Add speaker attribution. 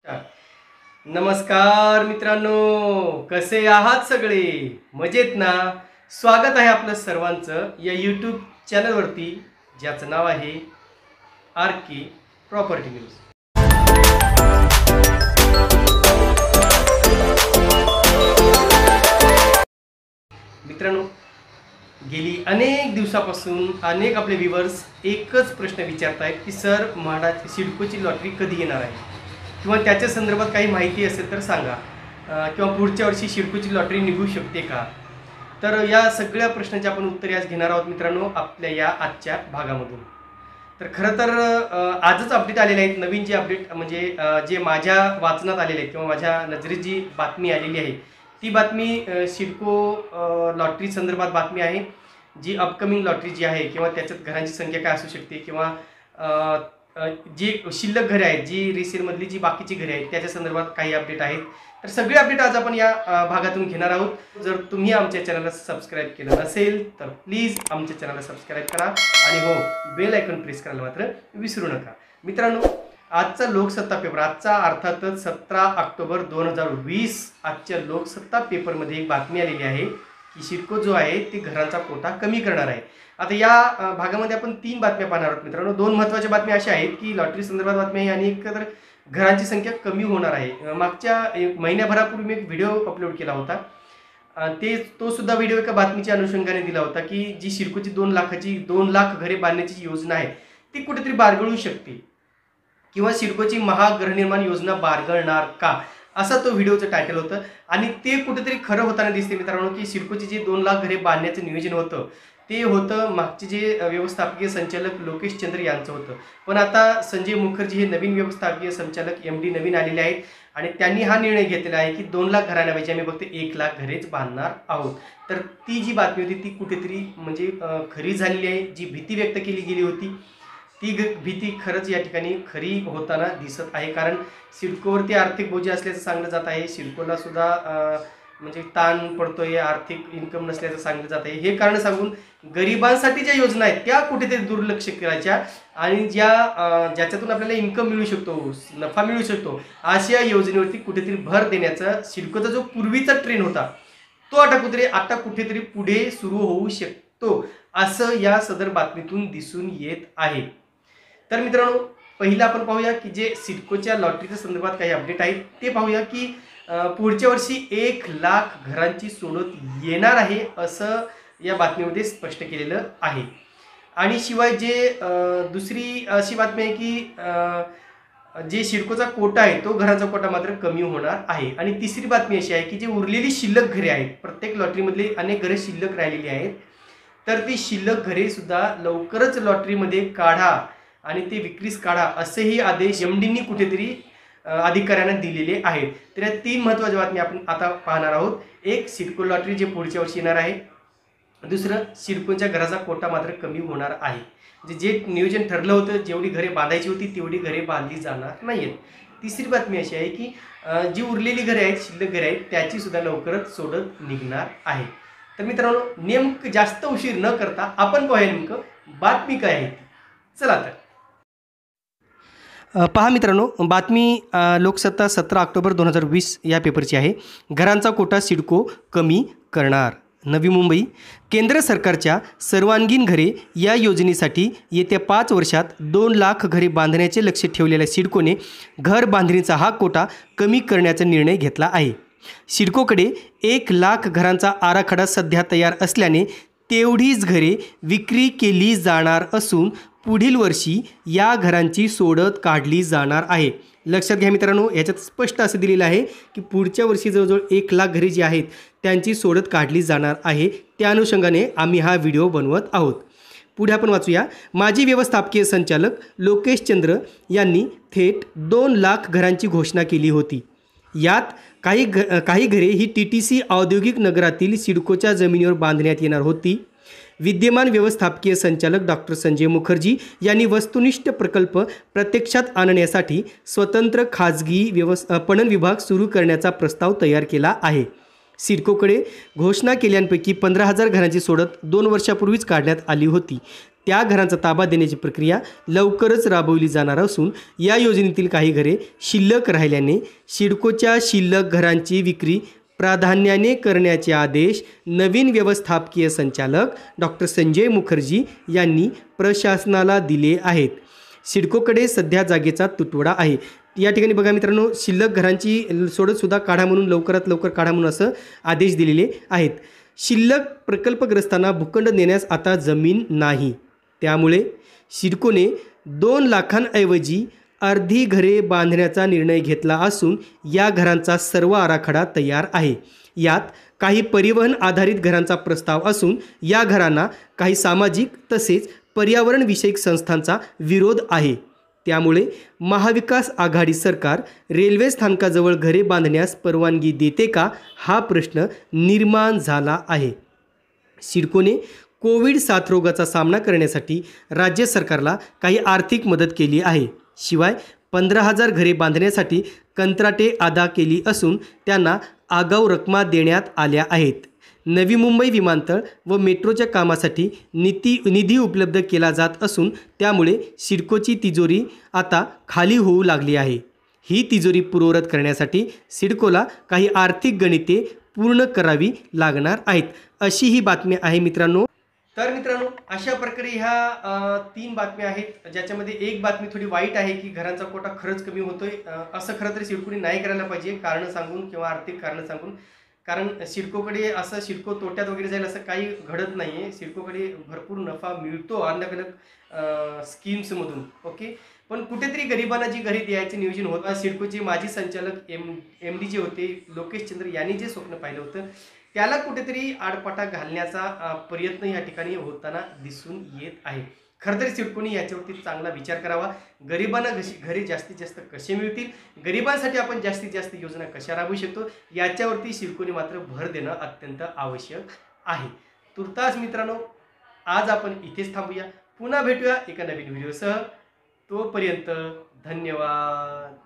Speaker 1: नमस्कार मित्रांनो, कसे आहात सगळे? मजेत ना? स्वागत आहे आपलं सर्वांचं या यूट्यूब चॅनलवरती, ज्याचं नाव आहे आर के प्रॉपर्टी न्यूज. मित्रांनो, गेली अनेक दिवसापासून अनेक आपले व्ह्यूअर्स एकच प्रश्न विचारत आहेत की सर, म्हाडाची सिडकोची लॉटरी कधी येणार आहे, किंवा त्याच्या संदर्भात काही माहिती असेल तर सांगा, किंवा पुढच्या वर्षी सिडकोची लॉटरी निघू शकते का? तर या सगळ्या प्रश्नांची आपण उत्तरे आज घेणार आहोत मित्रांनो आपल्या या आजच्या भागामधून. तर खरं तर आजच अपडेट आलेले आहेत. नवीन जे अपडेट म्हणजे जे माझ्या वाचनात आलेले आहेत किंवा माझ्या नजरेत जी बातमी आलेली आहे ती बातमी सिडको लॉटरी संदर्भात बातमी आहे. जी अपकमिंग लॉटरी जी आहे किंवा त्याच्यात घरांची संख्या काय असू शकते, किंवा जी शिल्लक घरे आहेत, जी रिसेलमधली जी बाकीची घरे आहेत त्याच्या संदर्भात काही अपडेट आहेत. तर सगळे अपडेट आज आपण या भागातून घेणार आहोत. जर तुम्ही आमच्या चॅनलला सबस्क्राईब केलं नसेल तर प्लीज आमच्या चॅनलला सबस्क्राईब करा आणि हो, बेल आयकॉन प्रेस करायला मात्र विसरू नका. मित्रांनो, आजचा लोकसत्ता पेपर, आजचा अर्थातच 17 ऑक्टोबर 2020 आजच्या लोकसत्ता पेपरमध्ये एक बातमी आलेली आहे की सिडको जो आहे ते घरांचा कोटा कमी करणार आहे. आता या भागामध्ये आपण 3 बातम्या पाहणार आहोत मित्रांनो. 2 महत्त्वाच्या बातम्या अशा आहेत की लॉटरी संदर्भात बातमी आहे आणि एक तर घरांची संख्या कमी होणार आहे. मागच्या महिन्याभरापूर्वी मी एक व्हिडिओ अपलोड केला होता. तो सुद्धा व्हिडिओ एका बातमीच्या अनुषंगाने दिला होता की जी सिडकोची 2 लाख घरे बांधण्याची योजना आहे ती कुठेतरी बारगळू शकते, किंवा सिडकोची महागृहनिर्माण योजना बारगळणार का, असा तो व्हिडिओचं टायटल होतं. आणि ते कुठेतरी खरं होताना दिसते मित्रांनो की सिडकोची जी 2 लाख घरे बांधण्याचं नियोजन होतं ते होतं मागचे जे व्यवस्थापकीय संचालक लोकेश चंद्र यांचं होतं. पण आता संजय मुखर्जी हे नवीन व्यवस्थापकीय संचालक MD नवीन आलेले आहेत आणि त्यांनी हा निर्णय घेतलेला आहे की 2 लाख घरांऐवजी आम्ही फक्त 1 लाख घरेच बांधणार आहोत. तर ती जी बातमी होती ती कुठेतरी म्हणजे खरी झालेली आहे. जी भीती व्यक्त केली गेली होती ती भीती खरंच या ठिकाणी खरी होताना दिसत आहे. कारण सिडकोवरती आर्थिक बोजा असल्याचं सांगलं जात आहे. सिडकोला सुद्धा म्हणजे ताण पडतोय, आर्थिक इन्कम नसल्याचं सांगलं जात आहे. हे कारण सांगून गरिबांसाठी ज्या योजना आहेत त्या कुठेतरी दुर्लक्ष करायच्या आणि ज्याच्यातून आपल्याला इन्कम मिळू शकतो, नफा मिळू शकतो, अशा योजनेवरती कुठेतरी भर देण्याचा सिडकोचा जो पूर्वीचा ट्रेंड होता तो आता कुठेतरी पुढे सुरू होऊ शकतो असं या सदर बातमीतून दिसून येत आहे. तर मित्रांनो, पहिलं आपण पाहूया की जे सिडकोच्या लॉटरीच्या संदर्भात काही अपडेट आहेत ते पाहूया की पुढच्या वर्षी 1 लाख घरांची सोडत येणार आहे असं या बातमीमध्ये स्पष्ट केलेलं आहे. आणि शिवाय जे दुसरी अशी बातमी आहे की जे सिडकोचा कोटा आहे तो घराचा कोटा मात्र कमी होणार आहे. आणि तिसरी बातमी अशी आहे की जे उरलेली शिल्लक घरे आहेत, प्रत्येक लॉटरीमधली अनेक घरे शिल्लक राहिलेली आहेत, तर ती शिल्लक घरे सुद्धा लवकरच लॉटरीमध्ये काढा आणि ते विक्रीस काढा असेही आदेश MDंनी कुठेतरी अधिकाऱ्यांना दिलेले आहेत. तर या 3 महत्त्वाच्या बातमी आपण आता पाहणार आहोत. एक, सिडको लॉटरी जे पुढच्या वर्षी येणार आहे. दुसरं, सिडकोच्या घराचा कोटा मात्र कमी होणार आहे. जे नियोजन ठरलं होतं, जेवढी घरे बांधायची होती तेवढी घरे बांधली जाणार नाहीत. तिसरी बातमी अशी आहे की जी उरलेली घरे आहेत, शिल्लक घरे आहेत, त्याची सुद्धा लवकरच सोडत निघणार आहे. तर मित्रांनो, नेमकं जास्त उशीर न करता आपण पाहूया नेमकं बातमी काय आहे. चला तर पहा मित्रांनो, बातमी लोकसत्ता 17 ऑक्टोबर 2020 या पेपरची आहे. घरांचा कोटा सिडको कमी करणार. नवी मुंबई. केंद्र सरकारच्या सर्वांगीण घरे या योजनेसाठी येत्या 5 वर्षात 2 लाख घरे बांधण्याचे लक्ष्य ठेवलेल्या सिडकोने घर बांधणीचा हा कोटा कमी करण्याचा निर्णय घेतला आहे. सिडकोकडे 1 लाख घरांचा आराखडा सध्या तयार असल्याने तेवढीच घरे विक्री केली जाणार असून पुढील वर्षी या घरांची सोडत काढली जाणार आहे. लक्षात घ्या मित्रांनो, याच्यात स्पष्ट असं दिलेलं आहे की पुढच्या वर्षी जवळजवळ 1 लाख घरे जी आहेत त्यांची सोडत काढली जाणार आहे. त्या अनुषंगाने आम्ही हा व्हिडिओ बनवत आहोत. पुढे आपण वाचूया. माजी व्यवस्थापकीय संचालक लोकेश चंद्र यांनी थेट 2 लाख घरांची घोषणा केली होती. यात काही घरे ही TTC औद्योगिक नगरातील सिडकोच्या जमिनीवर बांधण्यात येणार होती. विद्यमान व्यवस्थापकीय संचालक डॉक्टर संजय मुखर्जी यांनी वस्तुनिष्ठ प्रकल्प प्रत्यक्षात आणण्यासाठी स्वतंत्र खाजगी पणन विभाग सुरू करण्याचा प्रस्ताव तयार केला आहे. सिडकोकडे घोषणा केल्यांपैकी 15,000 घरांची सोडत 2 वर्षापूर्वीच काढण्यात आली होती. त्या घरांचा ताबा देण्याची प्रक्रिया लवकरच राबवली जाणार असून या योजनेतील काही घरे शिल्लक राहिल्याने सिडकोच्या शिल्लक घरांची विक्री प्राधान्याने करण्याचे आदेश नवीन व्यवस्थापकीय संचालक डॉक्टर संजय मुखर्जी यांनी प्रशासनाला दिले आहेत. सिडकोकडे सध्या जागेचा तुटवडा आहे. या ठिकाणी बघा मित्रांनो, शिल्लक घरांची सोडतसुद्धा काढा म्हणून, लवकरात लवकर काढा म्हणून असं आदेश दिलेले आहेत. शिल्लक प्रकल्पग्रस्तांना भूखंड देण्यास आता जमीन नाही. त्यामुळे सिडकोने 2 लाखांऐवजी अर्धी घरे बांधण्याचा निर्णय घेतला असून या घरांचा सर्व आराखडा तयार आहे. यात काही परिवहन आधारित घरांचा प्रस्ताव असून या घरांना काही सामाजिक तसेच पर्यावरणविषयक संस्थांचा विरोध आहे. त्यामुळे महाविकास आघाडी सरकार रेल्वे स्थानकाजवळ घरे बांधण्यास परवानगी देते का, हा प्रश्न निर्माण झाला आहे. सिडकोने कोविड साथरोगाचा सामना करण्यासाठी राज्य सरकारला काही आर्थिक मदत केली आहे. शिवाय 15,000 घरे बांधण्यासाठी कंत्राटे अदा केली असून त्यांना आगाऊ रकमा देण्यात आल्या आहेत. नवी मुंबई विमानतळ व मेट्रोच्या कामासाठी निधी उपलब्ध केला जात असून त्यामुळे सिडकोची तिजोरी आता खाली होऊ लागली आहे. ही तिजोरी पूर्ववत करण्यासाठी सिडकोला काही आर्थिक गणिते पूर्ण करावी लागणार आहेत, अशी ही बातमी आहे मित्रांनो. तर मित्रांनो, अशा प्रकारे ह्या 3 बातम्या आहेत, ज्याच्यामध्ये एक बातमी थोडी वाईट आहे की घरांचा कोटा खरंच कमी होतोय. असं खरं तर सिडकोने नाही करायला पाहिजे, कारणं सांगून किंवा आर्थिक कारणं सांगून. कारण सिडकोकडे असं सिडको तोट्यात वगैरे जाईल असं काही घडत नाही आहे. सिडकोकडे भरपूर नफा मिळतो अलग अलग स्कीम्समधून. ओके, पण कुठेतरी गरिबांना जी घरे द्यायचे नियोजन होतं, सिडकोचे माजी संचालक एम डी जे होते लोकेश चंद्र यांनी जे स्वप्न पाहिलं होतं त्याला कुठेतरी आडपाटा घालण्याचा प्रयत्न या ठिकाणी होताना दिसून येत आहे. खरं तर सिडकोने याच्यावरती चांगला विचार करावा. गरिबांना घरे जास्तीत जास्त कसे मिळतील, गरिबांसाठी आपण जास्तीत जास्त योजना कशा राबवू शकतो, याच्यावरती सिडकोने मात्र भर देणं अत्यंत आवश्यक आहे. तुर्तास मित्रांनो, आज आपण इथेच थांबूया. पुन्हा भेटूया एका नवीन व्हिडिओसह. तोपर्यंत धन्यवाद.